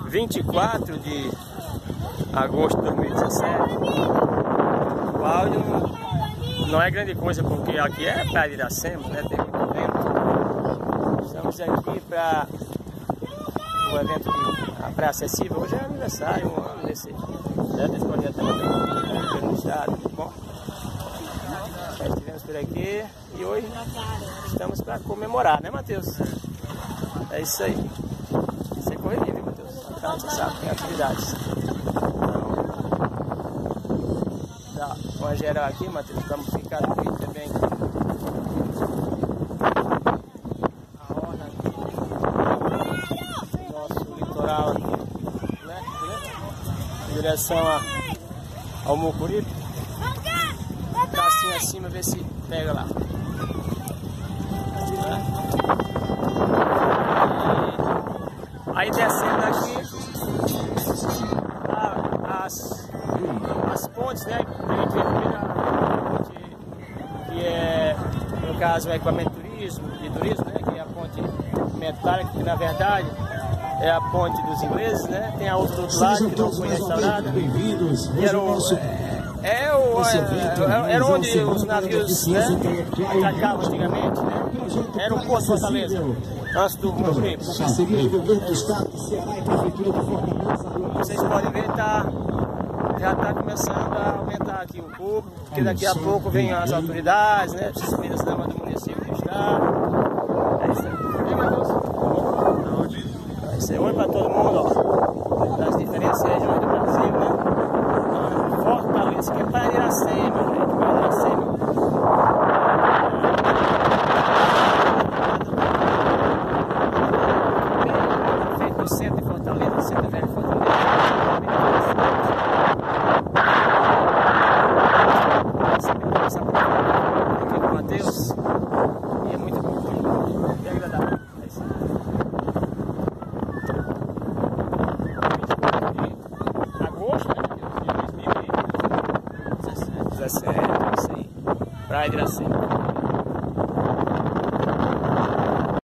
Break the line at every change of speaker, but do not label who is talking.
24 de agosto de 2017. O áudio não é grande coisa porque aqui é Praia de Iracema, né? Tem muito vento. Estamos aqui para o evento da Praia Acessível. Hoje é aniversário, um ano desse projeto também no estado. Bom, já estivemos por aqui e hoje estamos para comemorar, né, Matheus? É isso aí. Isso é correria, viu, Matheus? Então, você sabe, tem atividades. Então, dá uma geral aqui, Matheus. Estamos ficando aqui também. A orla aqui. Nosso litoral aqui, né? Em direção ao Mucuripe. Tá assim acima, ver se pega lá. Aí descendo aqui as pontes, né? A gente vê a ponte que é, no caso, o equipamento de turismo, né? Que é a ponte metálica, que na verdade é a ponte dos ingleses, né? Tem a outra do outro lado que não foi restaurada. Era onde os navios, né, atracavam antigamente, né? Era o Porto Fortaleza, antes do Mucuripe. Vocês podem ver, já está começando a aumentar aqui o público, porque daqui a pouco vem as autoridades, né? As primeiras damas do município do estado. É isso aí. E Matheus? É isso aí. Oi para todo mundo, ó. Das diferentes regiões do Brasil, né? Fortaleza, que é Praia de Iracema, gente. Praia de Iracema. Feito no centro de Fortaleza, centro velho de Fortaleza. Aqui com o Matheus. E é muito bom. Bem agradável. É isso aí. Agosto, né? De 2017, isso aí. Praia de Iracema.